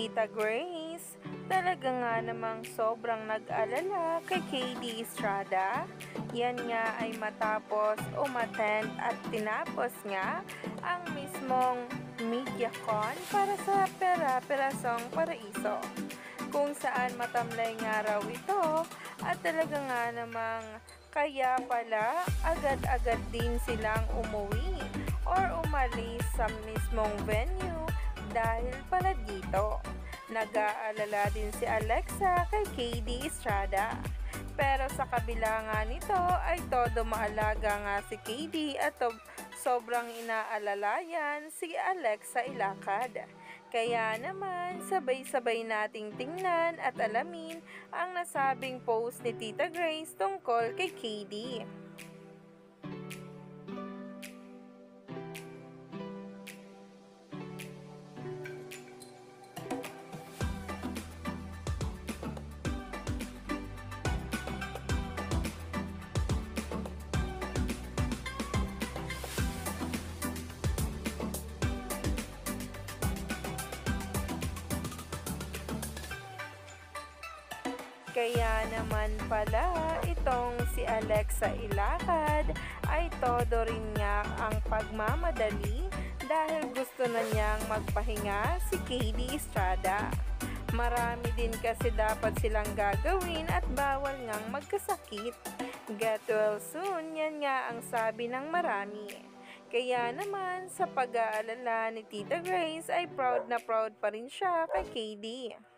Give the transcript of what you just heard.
Tita Grace, talaga nga namang sobrang nag-alala kay KD Estrada. Yan nga ay matapos umattend at tinapos nga ang mismong MediaCon para sa Pera-Perasong Paraiso, kung saan matamlay nga raw ito at talaga nga namang kaya pala agad-agad din silang umuwi or umalis sa mismong venue dahil pala dito. Nag-aalala din si Alexa kay KD Estrada. Pero sa kabila nga nito ay todo maalaga nga si KD at sobrang inaalalayan si Alexa Ilacad. Kaya naman, sabay-sabay nating tingnan at alamin ang nasabing post ni Tita Grace tungkol kay KD. Kaya naman pala itong si Alexa Ilacad ay todo rin nga ang pagmamadali dahil gusto na niyang magpahinga si KD Estrada. Marami din kasi dapat silang gagawin at bawal ngang magkasakit. Get well soon, yan nga ang sabi ng marami. Kaya naman sa pag-aalala ni Tita Grace ay proud na proud pa rin siya kay KD.